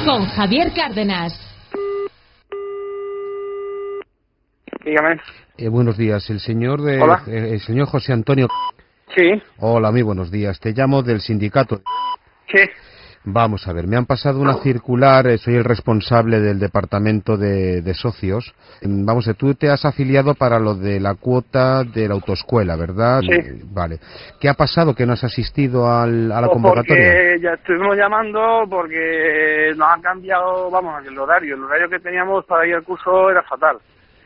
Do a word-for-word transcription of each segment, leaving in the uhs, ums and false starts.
con Javier Cárdenas. Dígame. Eh, buenos días, el señor de, Hola. eh, el señor José Antonio. Sí. Hola, muy buenos días. Te llamo del sindicato. ¿Qué? Vamos a ver, me han pasado una circular, eh, soy el responsable del departamento de, de socios. Mm, Vamos a ver, tú te has afiliado para lo de la cuota de la autoescuela, ¿verdad? Sí. Eh, Vale. ¿Qué ha pasado que no has asistido al, a la Pues convocatoria? porque ya estuvimos llamando porque nos han cambiado, vamos, el horario. El horario que teníamos para ir al curso era fatal.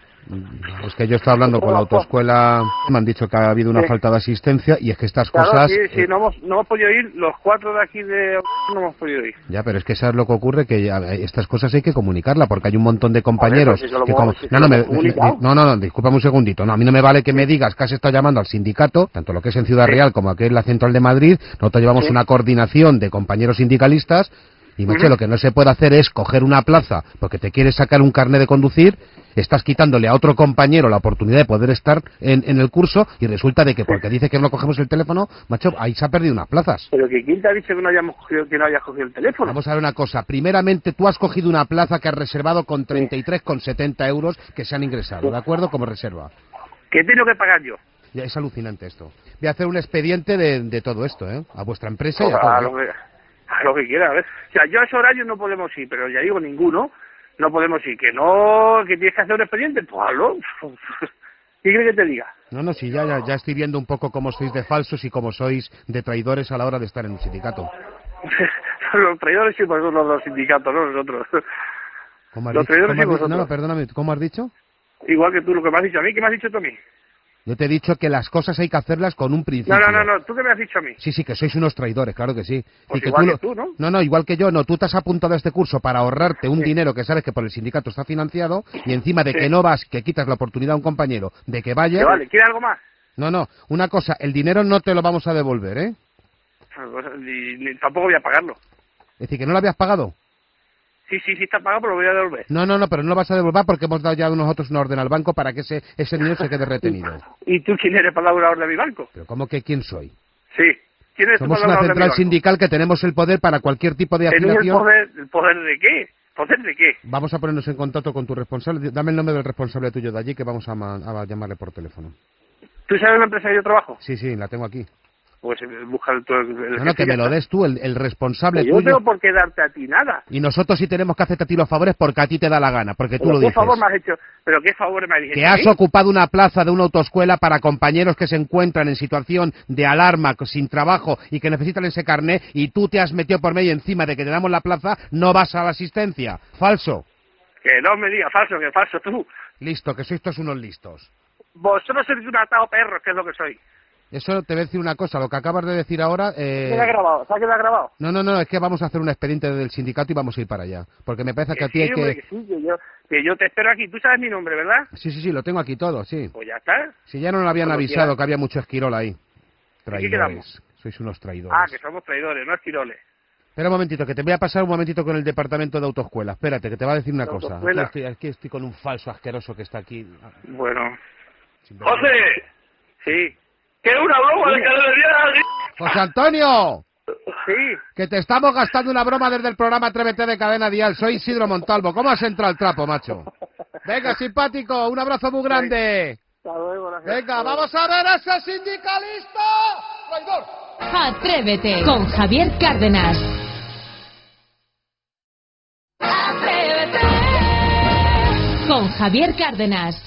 Es que yo estaba hablando con la autoescuela, me han dicho que ha habido una Sí. falta de asistencia y es que estas Claro, cosas... sí, sí, eh, no hemos, no hemos podido ir, los cuatro de aquí de... no hemos podido ir. Ya, pero es que sabes lo que ocurre, que ya, eh, estas cosas hay que comunicarlas, porque hay un montón de compañeros... pues si se lo que hemos- como- si se no, lo no, me- hemos comunicado. me- no, no, no, discúlpame un segundito. No, a mí no me vale que me digas que has estado llamando al sindicato, tanto lo que es en Ciudad Sí. Real como aquí en la Central de Madrid. Nosotros llevamos Sí. una coordinación de compañeros sindicalistas y, macho, Ujú. lo que no se puede hacer es coger una plaza porque te quieres sacar un carnet de conducir, estás quitándole a otro compañero la oportunidad de poder estar en, en el curso y resulta de que porque dice que no cogemos el teléfono, macho, ahí se ha perdido unas plazas. Pero que quién te ha dicho que no hayamos cogido, que no hayas cogido el teléfono. Vamos a ver una cosa. Primeramente, tú has cogido una plaza que has reservado con treinta y tres con setenta euros que se han ingresado, ¿de acuerdo? Como reserva. ¿Qué tengo que pagar yo? Ya, es alucinante esto. Voy a hacer un expediente de, de todo esto, ¿eh? A vuestra empresa y Pues a todo. a, ¿eh? lo que, a lo que quiera, a ver. O sea, yo a ese horario no podemos ir, pero ya digo, ninguno. No podemos ir. Que no, que tienes que hacer un expediente, pues hazlo. ¿Qué quieres que te diga? No, no, sí, ya, ya, ya estoy viendo un poco cómo sois de falsos y cómo sois de traidores a la hora de estar en un sindicato. Los traidores sí, pues son los dos sindicatos, no nosotros. ¿Cómo has Los dicho? traidores ¿Cómo has sí, dicho? No, no, vosotros. perdóname, ¿cómo has dicho? Igual que tú, lo que me has dicho a mí, ¿qué me has dicho tú a mí? Yo te he dicho que las cosas hay que hacerlas con un principio. No, no, no, no, ¿tú qué me has dicho a mí? Sí, sí, que sois unos traidores, claro que sí. Pues Y que igual lo- que tú, ¿no? No, no, igual que yo, no. Tú te has apuntado a este curso para ahorrarte un dinero que sabes que por el sindicato está financiado y encima de Sí. que no vas, que quitas la oportunidad a un compañero de que vaya... Que vale, ¿quieres algo más? No, no, una cosa, el dinero no te lo vamos a devolver, ¿eh? Pues, ni- ni- tampoco voy a pagarlo. Es decir, que no lo habías pagado. Sí, sí, sí está pagado, pero lo voy a devolver. No, no, no, pero no lo vas a devolver porque hemos dado ya nosotros una orden al banco para que ese, ese dinero se quede retenido. ¿Y tú quién eres para dar una orden de mi banco? Pero ¿cómo que quién soy? Sí. ¿Quién eres tú Somos para dar una una orden de mi central banco? sindical que tenemos el poder para cualquier tipo de ¿Tenéis el afiliación. poder, el poder de qué? ¿Poder de qué? Vamos a ponernos en contacto con tu responsable. Dame el nombre del responsable tuyo de allí que vamos a, ma- a llamarle por teléfono. ¿Tú sabes la empresa que yo trabajo? Sí, sí, la tengo aquí. Pues eh, busca el, el, el No, no, que jefe y me ya lo está. des tú, el, el responsable Que yo no tuyo. tengo por qué darte a ti nada. Y nosotros sí tenemos que hacerte a ti los favores porque a ti te da la gana, porque tú Pero lo ¿qué dices. favor me has hecho? ¿Pero qué favor me has hecho? Que a has mí? ocupado una plaza de una autoescuela para compañeros que se encuentran en situación de alarma, sin trabajo y que necesitan ese carné y tú te has metido por medio encima de que te damos la plaza, no vas a la asistencia. Falso. Que no me digas falso, que falso tú. Listo, que sois todos unos listos. Vosotros sois un atado perro, que es lo que soy. Eso te voy a decir una cosa, lo que acabas de decir ahora... Eh... ¿Queda grabado? ¿Se ha quedado grabado? No, no, no, es que vamos a hacer un expediente del sindicato y vamos a ir para allá. Porque me parece que a ti sí, hay hombre, que... que sí, que yo, que yo te espero aquí. Tú sabes mi nombre, ¿verdad? Sí, sí, sí, lo tengo aquí todo, sí. Pues ya está. Si ya no lo habían Cuando avisado quieras. que había mucho esquirol ahí. qué quedamos? Traidores. Sois unos traidores. Ah, que somos traidores, no esquiroles. Espera un momentito, que te voy a pasar un momentito con el departamento de autoescuela. Espérate, que te va a decir una ¿De cosa. Aquí autoescuela? estoy, aquí estoy con un falso asqueroso que está aquí. Bueno. Sin vergüenza. José, Sí. que es una broma de Dime. carrería. ¡José Antonio! Sí. Que te estamos gastando una broma desde el programa Atrévete de Cadena Dial. Soy Isidro Montalvo. ¿Cómo has entrado al trapo, macho? Venga, simpático, un abrazo muy grande. Hasta luego, gracias. Venga, vamos a ver a ese sindicalista. ¡Traidor! Atrévete con Javier Cárdenas. Atrévete con Javier Cárdenas.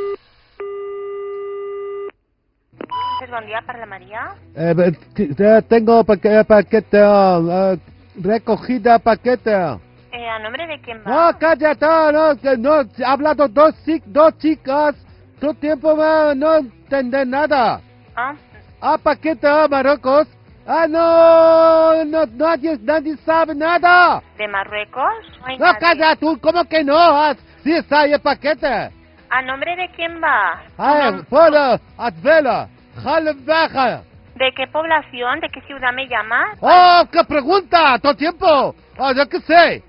Buen día, Parla María. Eh, eh, tengo paque- paquete, eh, recogida paquete. Eh, ¿A nombre de quién va? No, cállate, no, que no, he hablado dos, chi- dos chicas, todo tiempo eh, no entender nada. Ah, Ah, paquete, ah, Marruecos. Ah, no, no, nadie, nadie sabe nada. ¿de Marruecos? No hay No, nadie. calla tú, ¿cómo que no? Ah, sí está ahí el paquete. ¿A nombre de quién va? Ah, No, hola, Advela, Baja. ¿De qué población? ¿De qué ciudad me llamas? ¡Oh, qué pregunta! ¡Todo tiempo! ¡Oh, yo qué sé!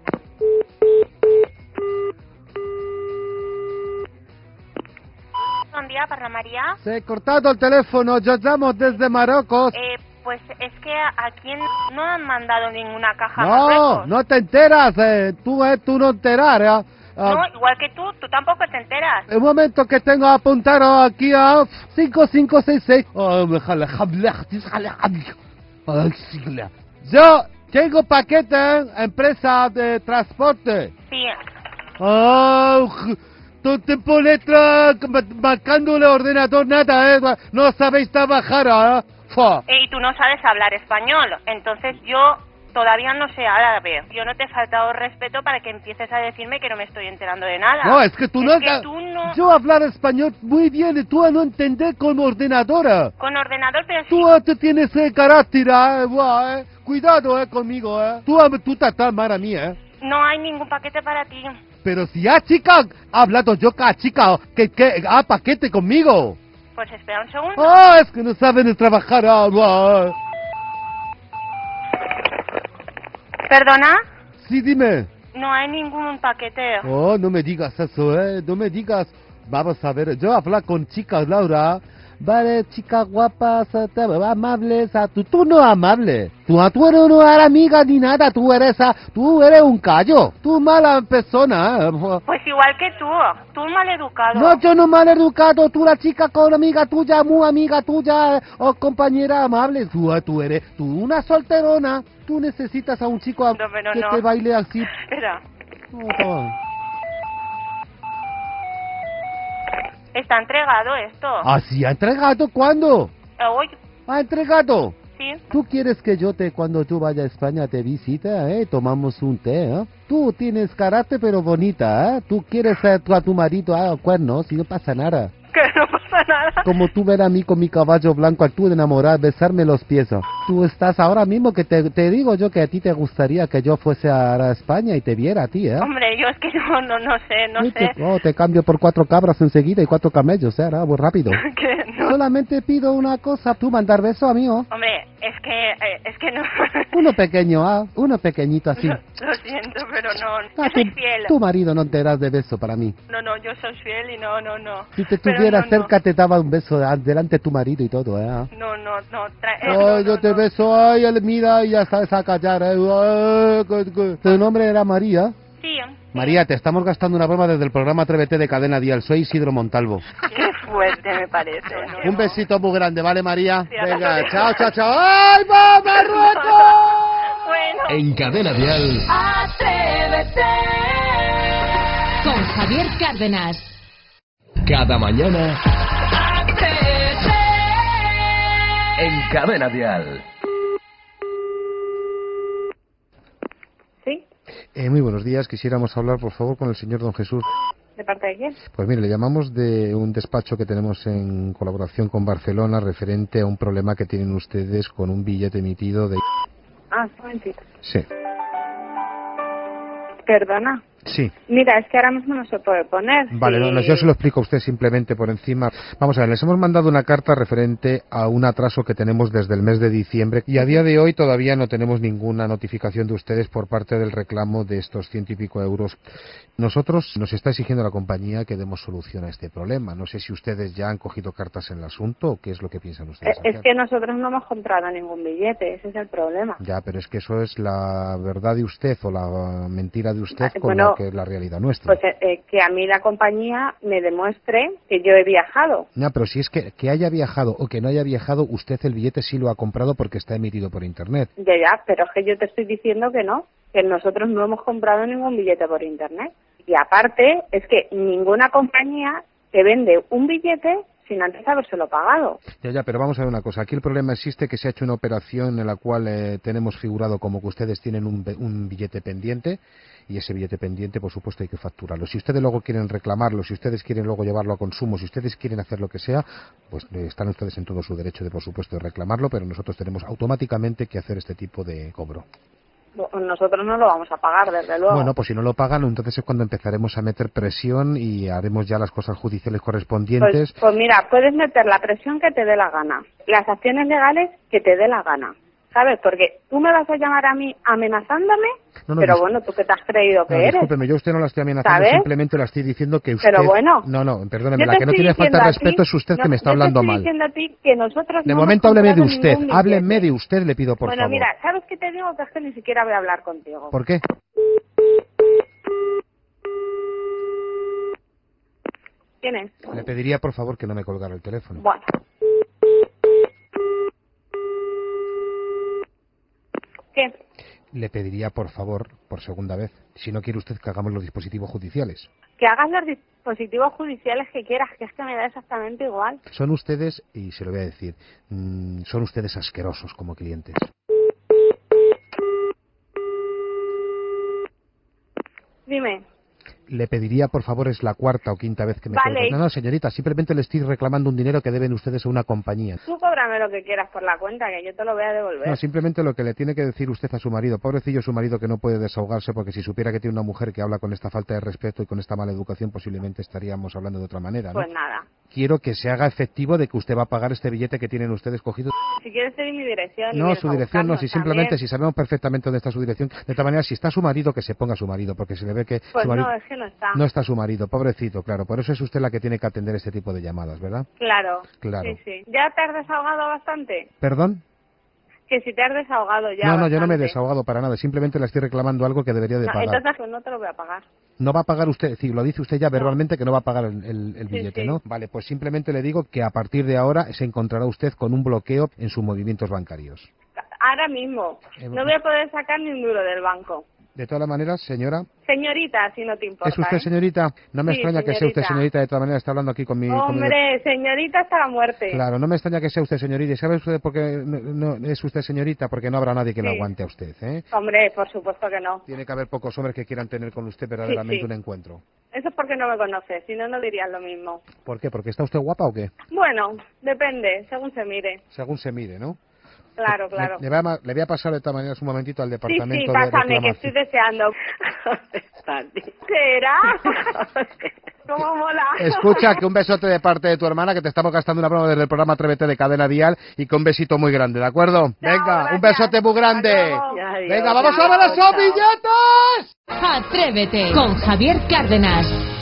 Buen día, Parla María. Se ha cortado el teléfono, yo llamo desde Marruecos. Eh, Pues es que aquí no han mandado ninguna caja a No, Marruecos. no te enteras, eh, tú, eh, tú no enterar, ¿eh? Ah, No, igual que tú, tú tampoco te enteras. un momento que tengo apuntado aquí a cinco cinco seis seis. Oh, me jale, jable, jale, jable. Ay, sigla. Yo tengo paquete, empresa de transporte. Sí. Oh, todo tiempo letra, marcando el ordenador, nada, ¿eh? No sabéis trabajar, ¿eh? Fua. Y tú no sabes hablar español, entonces yo todavía no sé árabe. Yo no te he faltado respeto para que empieces a decirme que no me estoy enterando de nada. No, es que tú Es no... que tú no... Yo hablar español muy bien y tú a no entender con ordenadora. Con ordenador, pero Tú sí... eh, te tienes eh, carácter, eh, buah, eh. Cuidado, eh, conmigo, eh. Tú, eh, tú te estás mal a mí, eh. No hay ningún paquete para ti. Pero si ha chica, ha hablado yo con chica, que, que, ah, paquete conmigo. Pues espera un segundo. Ah, es que no saben trabajar, ah, buah, eh. ¿Perdona? Sí, dime. No hay ningún paquete. Oh, no me digas eso, eh, no me digas. Vamos a ver, yo hablo con chicas, Laura. Vale, chicas guapas, eh, te- amables, ah, tú, tú no amable. Tú, ah, tú eres no eres amiga ni nada, tú eres, ah, tú eres un callo. Tú mala persona, eh. Pues igual que tú. Tú mal educado. No, yo no mal educado, tú la chica con amiga tuya, muy amiga tuya, eh, o compañera amable. Tú, ah, tú eres, tú una solterona. Tú necesitas a un chico a- No, pero que no. te baile así. Espera. Oh, oh. ¿Está entregado esto? ¿Así ha entregado cuándo? Eh, Hoy, ¿Ha entregado? sí. ¿Tú quieres que yo te, cuando tú vayas a España, te visite, eh? Tomamos un té, eh? Tú tienes carácter pero bonita, eh? Tú quieres a tu, a tu marido a cuernos y no pasa nada. Que no pasa nada. Como tú ver a mí con mi caballo blanco, tú de enamorar, besarme los pies. ¿No? Tú estás ahora mismo que te, te digo yo que a ti te gustaría que yo fuese a, a España y te viera a ti, ¿eh? Hombre, yo es que no, no, no sé, no Uy, sé. te, oh, te cambio por cuatro cabras enseguida y cuatro camellos, ¿eh? Ahora, muy rápido. Que no. Solamente pido una cosa, tú mandar beso a mí, ¿oh? Hombre, es que, eh, es que no. Uno pequeño, ah, uno pequeñito así. Lo, lo siento, pero no. Ah, Yo soy tu, fiel. tu marido no te das de beso para mí. No, no, yo soy fiel y no, no, no. Si te Pero tuviera no, cerca te daba un beso de- delante de tu marido y todo, ¿eh? No, no, no. tra- eh, Ay, no, yo no, te no. beso, ay, él mira y ya sabes a callar, ¿eh? Ay, que- que- ¿Tu nombre era María? Sí. María, te estamos gastando una broma desde el programa Atrévete de Cadena Dial. Soy Isidro Montalvo. Qué fuerte me parece. ¿no? Un besito muy grande, ¿vale, María? Sí, Venga, hasta chao, chao, chao. ¡Ay, va, Marruecos! Bueno. En Cadena Dial, Atrévete con Javier Cárdenas. cada mañana Atrévete. en Cadena Dial. ¿Sí? Eh, muy buenos días. Quisiéramos hablar, por favor, con el señor don Jesús. ¿De parte de quién? Pues mire, le llamamos de un despacho que tenemos en colaboración con Barcelona referente a un problema que tienen ustedes con un billete emitido de... Ah, un momentito. Sí, Perdona. sí. Mira, es que ahora mismo no se puede poner. Vale, no, no, Sí. yo se lo explico a usted simplemente por encima. Vamos a ver, les hemos mandado una carta referente a un atraso que tenemos desde el mes de diciembre y a día de hoy todavía no tenemos ninguna notificación de ustedes por parte del reclamo de estos ciento y pico euros. Nosotros nos está exigiendo la compañía que demos solución a este problema. No sé si ustedes ya han cogido cartas en el asunto o qué es lo que piensan Eh, ustedes Es hacer. que nosotros no hemos comprado ningún billete, ese es el problema. Ya, pero es que eso es la verdad de usted o la mentira de usted Ah, con bueno, lo que es la realidad nuestra. Pues eh, eh, que a mí la compañía me demuestre que yo he viajado. No, pero si es que, que haya viajado o que no haya viajado, usted el billete sí lo ha comprado porque está emitido por Internet. Ya, ya, pero es que yo te estoy diciendo que no, que nosotros no hemos comprado ningún billete por internet. Y aparte, es que ninguna compañía te vende un billete sin antes habérselo pagado. Ya, ya, pero vamos a ver una cosa. Aquí el problema existe que se ha hecho una operación en la cual eh, tenemos figurado como que ustedes tienen un, be- un billete pendiente y ese billete pendiente, por supuesto, hay que facturarlo. Si ustedes luego quieren reclamarlo, si ustedes quieren luego llevarlo a consumo, si ustedes quieren hacer lo que sea, pues eh, están ustedes en todo su derecho de, por supuesto, de reclamarlo, pero nosotros tenemos automáticamente que hacer este tipo de cobro. Nosotros no lo vamos a pagar, desde luego. Bueno, pues si no lo pagan, entonces es cuando empezaremos a meter presión y haremos ya las cosas judiciales Pues, correspondientes. pues mira, puedes meter la presión que te dé la gana, las acciones legales que te dé la gana, ¿sabes? Porque tú me vas a llamar a mí amenazándome, No, no, pero dis- bueno, ¿tú qué te has creído que No, eres? discúlpeme, yo a usted no la estoy amenazando, ¿Sabes? simplemente la estoy diciendo que usted... Pero bueno, No, no, perdóneme, yo la te que no estoy tiene falta de diciendo a respeto ti- es usted que no, me está yo te hablando estoy mal. diciendo a ti que nosotros De no momento hemos hábleme de comprado usted, ningún hábleme billete. de usted, le pido por bueno, favor. mira, ¿sabes qué te digo? Que es que ni siquiera voy a hablar contigo. ¿Por qué? ¿Quién es? Le pediría por favor que no me colgara el teléfono. Bueno. ¿Qué? Le pediría por favor, por segunda vez, si no quiere usted que hagamos los dispositivos judiciales. Que hagas los dispositivos judiciales que quieras, que es que me da exactamente igual. Son ustedes, y se lo voy a decir, mmm, son ustedes asquerosos como clientes. Dime. Le pediría, por favor, es la cuarta o quinta vez que me Vale. cuelga. No, no, señorita, simplemente le estoy reclamando un dinero que deben ustedes a una compañía. Tú cóbrame lo que quieras por la cuenta, que yo te lo voy a devolver. No, simplemente lo que le tiene que decir usted a su marido. Pobrecillo su marido que no puede desahogarse, porque si supiera que tiene una mujer que habla con esta falta de respeto y con esta mala educación, posiblemente estaríamos hablando de otra manera, ¿no? Pues nada. Quiero que se haga efectivo de que usted va a pagar este billete que tienen ustedes cogido. Si quieres te di mi dirección. y No, vienes su a dirección no, buscarnos si simplemente, también. si sabemos perfectamente dónde está su dirección. De tal manera, si está su marido, que se ponga su marido, porque se le ve que Pues su marido... no, es que no está. No está su marido, pobrecito, claro. Por eso es usted la que tiene que atender este tipo de llamadas, ¿verdad? Claro. Claro. Sí, sí. ¿Ya te has desahogado bastante? ¿Perdón? Que si te has desahogado ya No, no, yo no me he bastante. desahogado para nada. Simplemente le estoy reclamando algo que debería de No, pagar. entonces pues no te lo voy a pagar. No va a pagar usted, es decir, lo dice usted ya verbalmente que no va a pagar el, el- el Sí, billete, sí. ¿no? Vale, pues simplemente le digo que a partir de ahora se encontrará usted con un bloqueo en sus movimientos bancarios. Ahora mismo. Eh, No voy a poder sacar ni un duro del banco. De todas maneras, señora, Señorita, si no te importa. ¿es usted ¿eh? señorita? No me Sí, extraña que sea usted señorita. señorita, de todas maneras está hablando aquí con mi... con mi- Hombre, señorita hasta la muerte. Claro, no me extraña que sea usted señorita. ¿Y sabe usted por qué no, no es usted señorita? Porque no habrá nadie que le Sí. aguante a usted, ¿eh? Hombre, por supuesto que no. Tiene que haber pocos hombres que quieran tener con usted verdaderamente Sí, sí. un encuentro. Eso es porque no me conoces, si no, no dirías lo mismo. ¿Por qué? ¿Porque está usted guapa o qué? Bueno, depende, según se mire. Según se mire, ¿no? Claro, claro. Le, le, voy a, le voy a pasar de todas maneras un momentito al Sí, departamento sí, de pásame, que reclamación. estoy deseando. ¿Será? ¿Cómo mola? Escucha, que un besote de parte de tu hermana, que te estamos gastando una broma desde el programa Atrévete de Cadena Dial, y que un besito muy grande, ¿de acuerdo? Venga, un gracias. besote muy grande. Hasta luego. Venga, vamos a ver esos billetes. Atrévete con Javier Cárdenas.